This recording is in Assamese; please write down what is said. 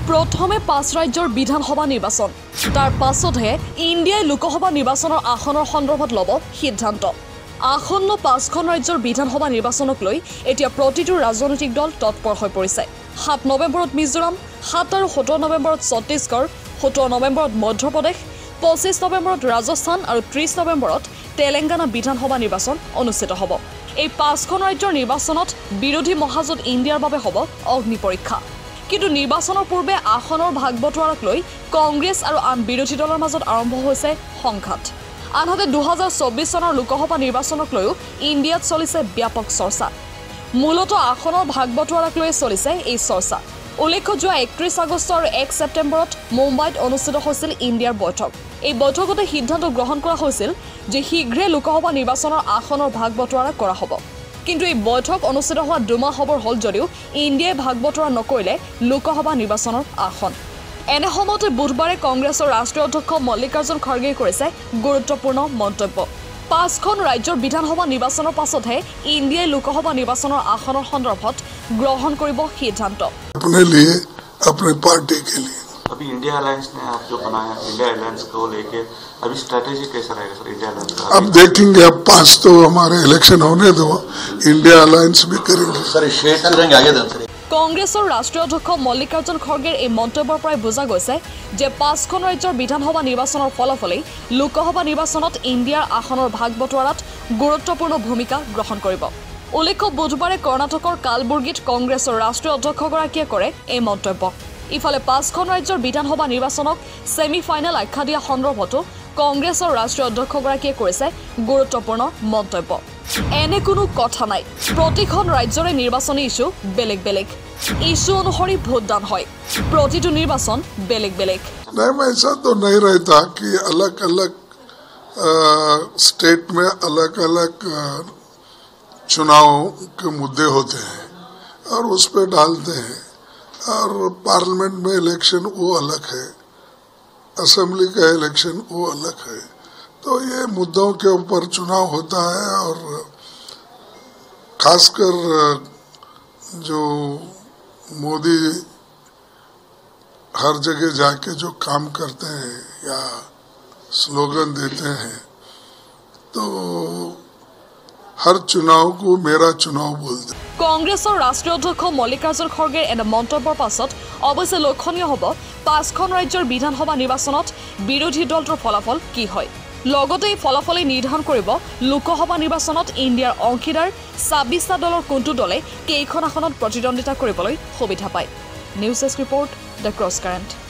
প্ৰথমে 5 ৰাজ্যৰ বিধানসভা নিৰ্বাচন তাৰ পাছতহে ইণ্ডিয়াই লোকসভা নিৰ্বাচনৰ আসনৰ সন্দৰ্ভত ল'ব সিদ্ধান্ত আসন্ন 5খন ৰাজ্যৰ বিধানসভা নিৰ্বাচনক লৈ এতিয়া প্ৰতিটো ৰাজনৈতিক দল তৎপৰ হৈ পৰিছে 7 নৱেম্বৰত মিজোৰাম 7 আৰু 17 নৱেম্বৰত ছত্তীশগড় 17 নৱেম্বৰত মধ্যপ্ৰদেশ 25 নৱেম্বৰত ৰাজস্থান আৰু 30 নৱেম্বৰত তেলেংগানা বিধানসভা নিৰ্বাচন অনুষ্ঠিত হ'ব এই 5খন ৰাজ্যৰ নিৰ্বাচনত বিৰোধী মহাজোঁট ইণ্ডিয়াৰ বাবে হ'ব অগ্নি পৰীক্ষা কিন্তু নিৰ্বাচনৰ পূৰ্বে আসনৰ ভাগ বটোৱাৰাক লৈ কংগ্ৰেছ আৰু আন বিৰোধী দলৰ মাজত আৰম্ভ হৈছে সংঘাত আনহাতে 2024 চনৰ লোকসভা নিৰ্বাচনক লৈও ইণ্ডিয়াত চলিছে ব্যাপক চৰ্চা মূলত আসনৰ ভাগ বটোৱাৰাক লৈ চলিছে এই চৰ্চা উল্লেখ্য যোৱা 31 আগষ্ট আৰু 1 ছেপ্টেম্বৰত মুম্বাইত অনুষ্ঠিত হৈছিল ইণ্ডিয়াৰ বৈঠক এই বৈঠকতে সিদ্ধান্ত গ্ৰহণ কৰা হৈছিল যে শীঘ্ৰে লোকসভা নিৰ্বাচনৰ আসনৰ ভাগ বটোৱাৰা কৰা হ'ব কিন্তু এই বৈঠক অনুষ্ঠিত হোৱা 2 মাহ হ'বৰ হ'ল যদিও ইণ্ডিয়াই ভাগ বটোৱাৰা নকৰিলে লোকসভা নিৰ্বাচনৰ আসন এনে সময়তে বুধবাৰে কংগ্ৰেছৰ ৰাষ্ট্ৰীয় অধ্যক্ষ মল্লিকাৰ্জুন খৰ্গেই কৰিছে গুৰুত্বপূৰ্ণ মন্তব্য 5খন ৰাজ্যৰ বিধানসভা নিৰ্বাচনৰ পাছতহে ইণ্ডিয়াই লোকসভা নিৰ্বাচনৰ আসনৰ সন্দৰ্ভত গ্ৰহণ কৰিব সিদ্ধান্ত अपने लिए अपने पार्टी के लिए अभी इंडिया अलायंस ने आप जो बनाया इंडिया अलायंस को लेके अभी स्ट्रेटेजी कैसा रहेगा सर इंडिया अलायंस का अब देखेंगे अब 5 तो हमारे इलेक्शन होने दो इंडिया अलायंस भी करेंगे सर शेयर करेंगे आगे दिन কংগ্ৰেছৰ ৰাষ্ট্ৰীয় অধ্যক্ষ মল্লিকাৰ্জুন খৰ্গেৰ এই মন্তব্যৰ পৰাই বুজা গৈছে যে 5খন ৰাজ্যৰ বিধানসভা নিৰ্বাচনৰ ফলাফলেই লোকসভা নিৰ্বাচনত ইণ্ডিয়াৰ আসনৰ ভাগ বটোৱাৰাত গুৰুত্বপূৰ্ণ ভূমিকা গ্ৰহণ কৰিব উল্লেখ্য বুধবাৰে কৰ্ণাটকৰ কালবুৰ্গীত কংগ্ৰেছৰ ৰাষ্ট্ৰীয় অধ্যক্ষগৰাকীয়ে কৰে এই মন্তব্য ইফালে 5খন ৰাজ্যৰ বিধানসভা নিৰ্বাচনক সেমি ফাইনেল আখ্যা দিয়া সন্দৰ্ভতো কংগ্ৰেছৰ ৰাষ্ট্ৰীয় অধ্যক্ষগৰাকীয়ে কৰিছে গুৰুত্বপূৰ্ণ মন্তব্য এনে কোনো কথা নাই প্ৰতিখন ৰাজ্যৰে নিৰ্বাচনী ইস্যু বেলেগ বেলেগ ইস্যু অনুসৰি ভোটদান হয় প্ৰতিটো নিৰ্বাচন বেলেগ বেলেগ नहीं ऐसा तो नहीं रहता कि अलग अलग स्टेट में अलग अलग चुनाव के मुद्दे होते हैं और उस पे डालते हैं और पार्लियामेंट में इलेक्शन वो अलग है असेंबली का इलेक्शन वो अलग है तो ये मुद्दों के ऊपर चुनाव होता है और खासकर जो मोदी हर जगह जाके जो काम करते हैं या स्लोगन देते हैं तो हर चुनाव को मेरा चुनाव बोलते কংগ্ৰেছৰ ৰাষ্ট্ৰীয় অধ্যক্ষ মল্লিকাৰ্জুন খৰ্গেৰ এনে মন্তব্যৰ পাছত অৱশ্যে লক্ষণীয় হ'ব 5খন ৰাজ্যৰ বিধানসভা নিৰ্বাচনত বিৰোধী দলটোৰ ফলাফল কি হয় লগতে এই ফলাফলে নিৰ্ধাৰণ কৰিব লোকসভা নিৰ্বাচনত ইণ্ডিয়াৰ অংশীদাৰ 26টা দলৰ কোনটো দলে কেইখন আসনত প্ৰতিদ্বন্দ্বিতা কৰিবলৈ সুবিধা পায় news desk report the Cross current